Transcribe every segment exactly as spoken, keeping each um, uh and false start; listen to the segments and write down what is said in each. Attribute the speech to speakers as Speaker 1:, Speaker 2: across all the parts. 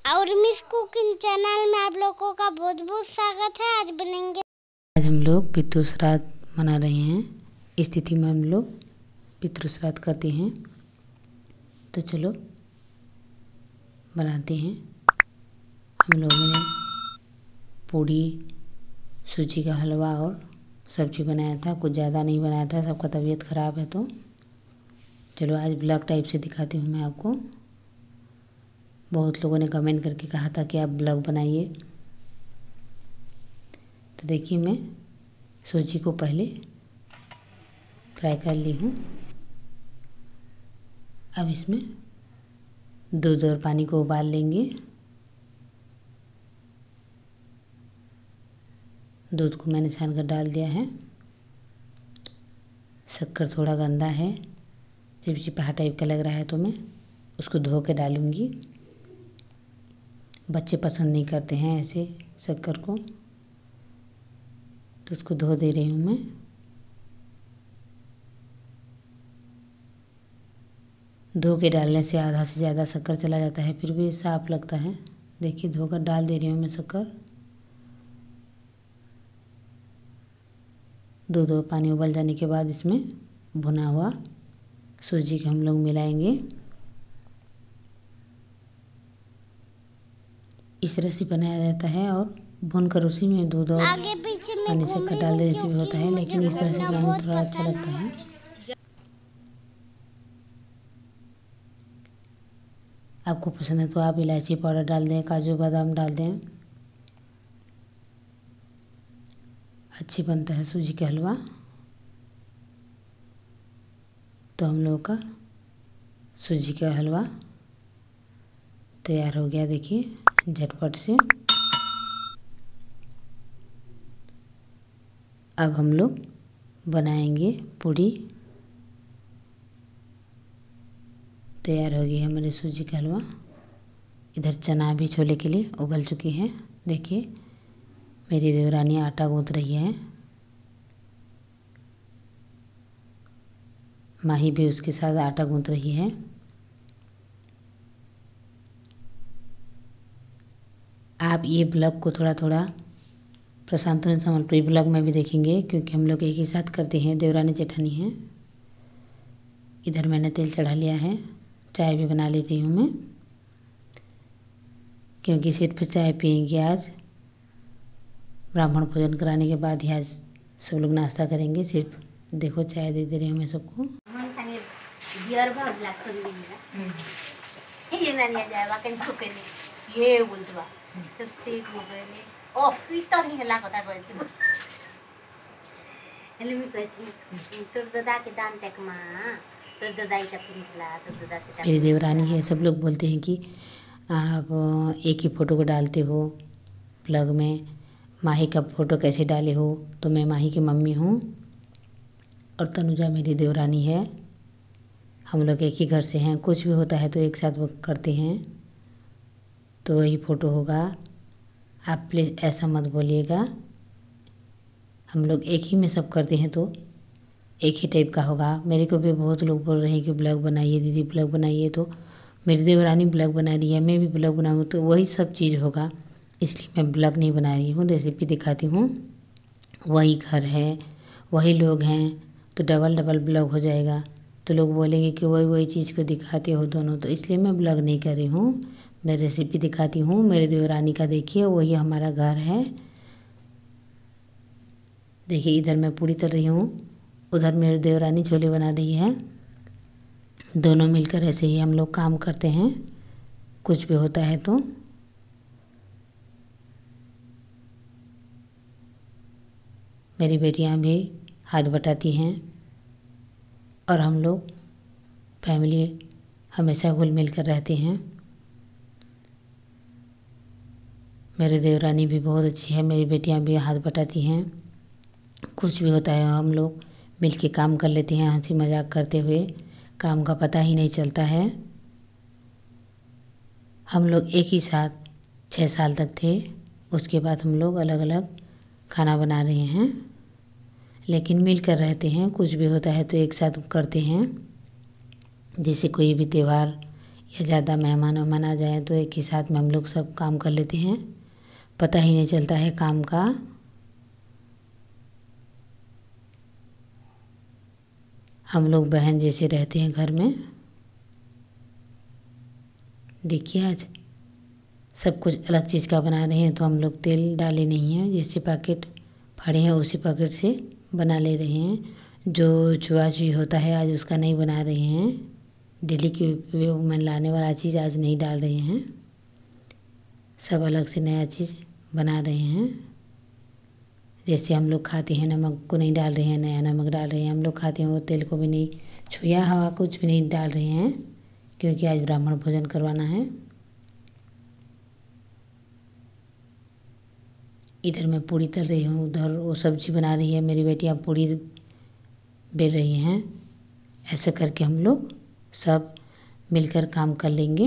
Speaker 1: और miss cooking channel में आप लोगों का बहुत बहुत स्वागत है। आज बनेंगे
Speaker 2: आज हम लोग पितृ श्राद्ध मना रहे हैं। इस तिथि में हम लोग पितृ श्राद्ध करते हैं। तो चलो बनाते हैं। हम लोगों ने पूड़ी, सूजी का हलवा और सब्जी बनाया था। कुछ ज़्यादा नहीं बनाया था, सबका तबीयत ख़राब है। तो चलो आज ब्लॉग टाइप से दिखाती हूँ मैं आपको। बहुत लोगों ने कमेंट करके कहा था कि आप ब्लॉग बनाइए। तो देखिए, मैं सूजी को पहले फ्राई कर ली हूँ। अब इसमें दूध और पानी को उबाल लेंगे। दूध को मैंने छान कर डाल दिया है। शक्कर थोड़ा गंदा है, चिपचिपा टाइप का लग रहा है, तो मैं उसको धो के डालूँगी। बच्चे पसंद नहीं करते हैं ऐसे शक्कर को, तो उसको धो दे रही हूँ मैं। धो के डालने से आधा से ज़्यादा शक्कर चला जाता है, फिर भी साफ लगता है। देखिए, धोकर डाल दे रही हूँ मैं शक्कर। दूध और पानी उबल जाने के बाद इसमें भुना हुआ सूजी के हम लोग मिलाएंगे। इस तरह से बनाया जाता है और भूनकर उसी में दूध और
Speaker 1: आगे पीछे में
Speaker 2: पानी
Speaker 1: घूम
Speaker 2: शक्कर
Speaker 1: रही
Speaker 2: डाल
Speaker 1: हूँ
Speaker 2: देने से भी
Speaker 1: क्योंकि
Speaker 2: होता है,
Speaker 1: मुझे
Speaker 2: लेकिन इस तरह से
Speaker 1: घूमना
Speaker 2: बनाने में
Speaker 1: बहुत
Speaker 2: थोड़ा अच्छा
Speaker 1: पसंद
Speaker 2: लगता है। आपको पसंद है तो आप इलायची पाउडर डाल दें, काजू बादाम डाल दें। अच्छी बनता है सूजी का हलवा। तो हम लोगों का सूजी का हलवा तैयार हो गया। देखिए, झटपट से। अब हम लोग बनाएंगे पूड़ी। तैयार हो गई हमारे सूजी का हलवा। इधर चना भी छोले के लिए उबल चुकी है। देखिए, मेरी देवरानी आटा गूँथ रही है। माही भी उसके साथ आटा गूँथ रही है। आप ये ब्लॉग को थोड़ा थोड़ा प्रशांत संबलपुरी ब्लॉग में भी देखेंगे, क्योंकि हम लोग एक ही साथ करते हैं, देवरानी जेठानी हैं। इधर मैंने तेल चढ़ा लिया है। चाय भी बना लेती हूँ मैं, क्योंकि सिर्फ चाय पियेंगे आज। ब्राह्मण भोजन कराने के बाद ही आज सब लोग नाश्ता करेंगे। सिर्फ देखो, चाय दे दे रही हूँ मैं सबको।
Speaker 3: ये बोलतवा तो ठीक हो गए ओ कितना नहीं हला कथा कहती हेले मी कहती तोर दादा के दान टेक मां तोर दादा का निकला तोर दादा के
Speaker 2: मेरी देवरानी है। सब लोग बोलते हैं कि आप एक ही फ़ोटो को डालते हो ब्लॉग में, माही का फ़ोटो कैसे डाले हो। तो मैं माही की मम्मी हूँ और तनुजा मेरी देवरानी है। हम लोग एक ही घर से हैं। कुछ भी होता है तो एक साथ वो करते हैं, तो वही फ़ोटो होगा। आप प्लीज़ ऐसा मत बोलिएगा। हम लोग एक ही में सब करते हैं तो एक ही टाइप का होगा। मेरे को भी बहुत लोग बोल रहे हैं कि ब्लॉग बनाइए दीदी, ब्लॉग बनाइए। तो मेरी देवरानी ब्लॉग बना रही है, मैं भी ब्लॉग बनाऊँ, तो वही सब चीज़ होगा। इसलिए मैं ब्लॉग नहीं बना रही हूँ, रेसिपी दिखाती हूँ। वही घर है, वही लोग हैं, तो डबल डबल ब्लॉग हो जाएगा। तो लोग बोलेंगे कि वही वही चीज़ को दिखाते हो दोनों। तो इसलिए मैं ब्लॉग नहीं कर रही हूँ, मैं रेसिपी दिखाती हूँ। मेरे देवरानी का देखिए, वही हमारा घर है। देखिए, इधर मैं पूड़ी तल रही हूँ, उधर मेरी देवरानी छोले बना रही है। दोनों मिलकर ऐसे ही हम लोग काम करते हैं, कुछ भी होता है तो। मेरी बेटियां भी हाथ बटाती हैं और हम लोग फैमिली हमेशा घुल मिल कर रहते हैं। मेरी देवरानी भी बहुत अच्छी है, मेरी बेटियां भी हाथ बटाती हैं। कुछ भी होता है हम लोग मिल के काम कर लेते हैं, हंसी मजाक करते हुए। काम का पता ही नहीं चलता है। हम लोग एक ही साथ छः साल तक थे, उसके बाद हम लोग अलग अलग खाना बना रहे हैं, लेकिन मिल कर रहते हैं। कुछ भी होता है तो एक साथ करते हैं। जैसे कोई भी त्यौहार या ज़्यादा मेहमान वेहमान आ जाए तो एक ही साथ में हम लोग सब काम कर लेते हैं, पता ही नहीं चलता है काम का। हम लोग बहन जैसे रहते हैं घर में। देखिए आज सब कुछ अलग चीज़ का बना रहे हैं, तो हम लोग तेल डाले नहीं हैं, जैसे पैकेट फाड़े हैं उसी पैकेट से बना ले रहे हैं। जो चुआ चुई होता है आज उसका नहीं बना रहे हैं। डेली के उपयोग में लाने वाला चीज़ आज नहीं डाल रहे हैं, सब अलग से नया चीज़ बना रहे हैं। जैसे हम लोग खाते हैं नमक को नहीं डाल रहे हैं, नया नमक डाल रहे हैं। हम लोग खाते हैं वो तेल को भी नहीं छुआ हवा कुछ भी नहीं डाल रहे हैं, क्योंकि आज ब्राह्मण भोजन करवाना है। इधर मैं पूड़ी तल रही हूँ, उधर वो सब्जी बना रही है मेरी बेटियाँ, पूड़ी बेल रही हैं। ऐसे करके हम लोग सब मिलकर काम कर लेंगे।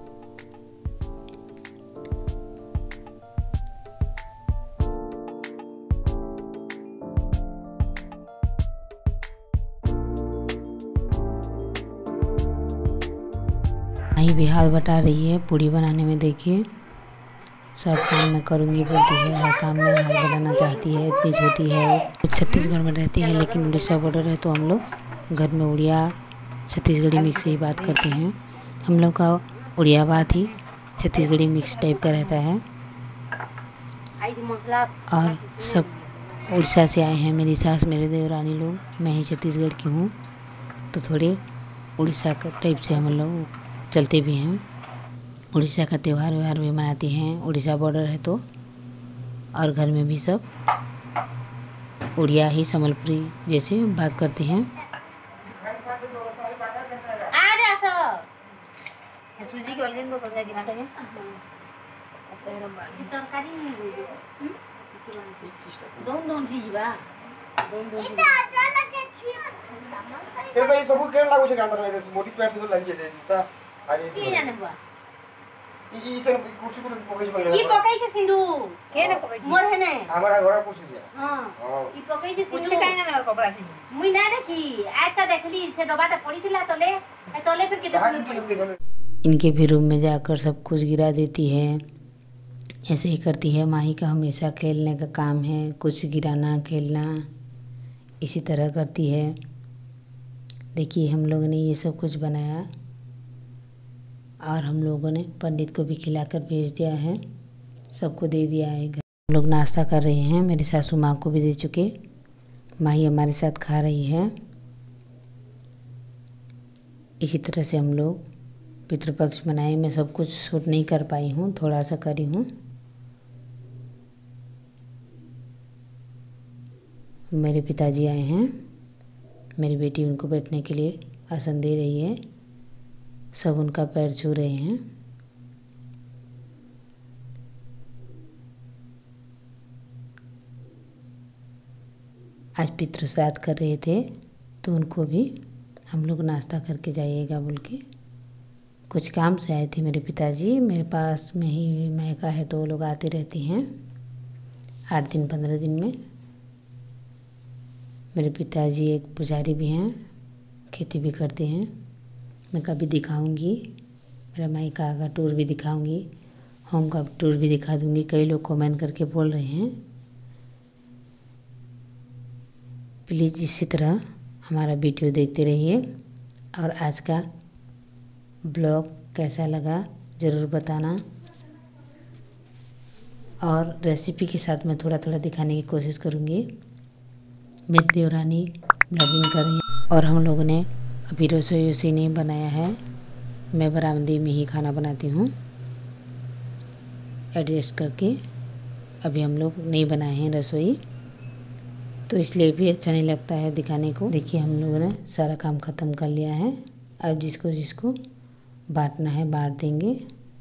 Speaker 2: माही भी हाथ बटा रही है पूड़ी बनाने में। देखिए सब काम मैं करूँगी बोलती है, हर काम में हाथ बनाना चाहती है, इतनी छोटी है। छत्तीसगढ़ में रहती है लेकिन उड़ीसा बॉर्डर है, तो हम लोग घर में उड़िया छत्तीसगढ़ी मिक्स ही बात करते हैं। हम लोग का उड़िया बात ही छत्तीसगढ़ी मिक्स टाइप का रहता है। और सब उड़ीसा से आए हैं, मेरी सास मेरे देवरानी लोग, मैं ही छत्तीसगढ़ की हूँ, तो थोड़े उड़ीसा का टाइप से हम लोग चलते भी हैं। उड़ीसा का त्यौहार व्यवहार भी मनाते हैं, उड़ीसा बॉर्डर है तो। और घर में भी सब उड़िया ही संबलपुरी जैसे बात करते हैं।
Speaker 4: ସବୁ କେନ୍ ଲାଗୁଛି କାନ୍ଦର ମୋଟି ପ୍ୟାଟ ଦିନ ଲାଗି ଯାଇছে ତା ଆରେ
Speaker 3: কি জানে বুয়া
Speaker 4: ই ই কেন কুର୍ସି করে ପକେଇ
Speaker 3: কি
Speaker 4: পাইଲା
Speaker 3: পকাইছে সিন্ধু কেনে পকাইছে মোর হেনে
Speaker 4: हमरा घर कुर्सी दिया
Speaker 3: हां
Speaker 4: हां
Speaker 3: ই পকাইছে সিন্ধু
Speaker 5: कुछ काहे ना लगा कपड़ा सिंधु
Speaker 3: मुई ना देखी आज का देखली से डबाटा पड़ीथिला तले तले फिर के देखली।
Speaker 2: इनके भी रूम में जाकर सब कुछ गिरा देती है। ऐसे ही करती है, माही का हमेशा खेलने का काम है, कुछ गिराना खेलना इसी तरह करती है। देखिए हम लोगों ने ये सब कुछ बनाया और हम लोगों ने पंडित को भी खिलाकर भेज दिया है, सबको दे दिया है। हम लोग नाश्ता कर रहे हैं, मेरी सासू माँ को भी दे चुके, माही हमारे साथ खा रही है। इसी तरह से हम लोग पितृपक्ष मनाए। मैं सब कुछ शूट नहीं कर पाई हूँ, थोड़ा सा करी हूँ। मेरे पिताजी आए हैं, मेरी बेटी उनको बैठने के लिए आसन दे रही है, सब उनका पैर छू रहे हैं। आज पितृ श्राद्ध कर रहे थे तो उनको भी हम लोग नाश्ता करके जाइएगा बोल के, कुछ काम से आए थे मेरे पिताजी। मेरे पास में ही मैका है तो वो लोग आते रहते हैं आठ दिन पंद्रह दिन में। मेरे पिताजी एक पुजारी भी हैं, खेती भी करते हैं। मैं कभी दिखाऊंगी, मेरा मायका का टूर भी दिखाऊंगी, होम का टूर भी दिखा दूंगी। कई लोग कमेंट करके बोल रहे हैं, प्लीज़ इसी तरह हमारा वीडियो देखते रहिए। और आज का ब्लॉग कैसा लगा ज़रूर बताना। और रेसिपी के साथ मैं थोड़ा थोड़ा दिखाने की कोशिश करूँगी। मेरी देवरानी ब्लॉगिंग कर रही है और हम लोगों ने अभी रसोई वसोई नहीं बनाया है, मैं बरामदे में ही खाना बनाती हूँ एडजस्ट करके। अभी हम लोग नहीं बनाए हैं रसोई, तो इसलिए भी अच्छा नहीं लगता है दिखाने को। देखिए हम लोगों ने सारा काम ख़त्म कर लिया है, अब जिसको जिसको बांटना है बांट देंगे।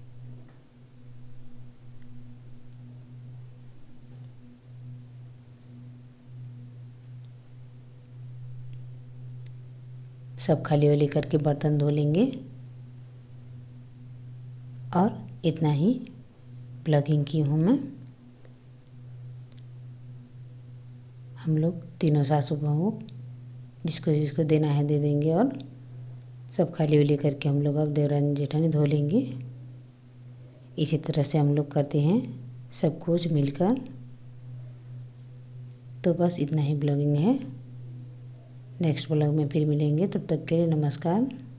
Speaker 2: सब खाली वाली करके बर्तन धो लेंगे। और इतना ही ब्लॉगिंग की हूँ मैं। हम लोग तीनों सासू बहू जिसको जिसको देना है दे देंगे और सब खाली उली करके हम लोग अब देवरानी जेठानी धो लेंगे। इसी तरह से हम लोग करते हैं सब कुछ मिलकर। तो बस इतना ही ब्लॉगिंग है। नेक्स्ट ब्लॉग में फिर मिलेंगे, तब तक के लिए नमस्कार।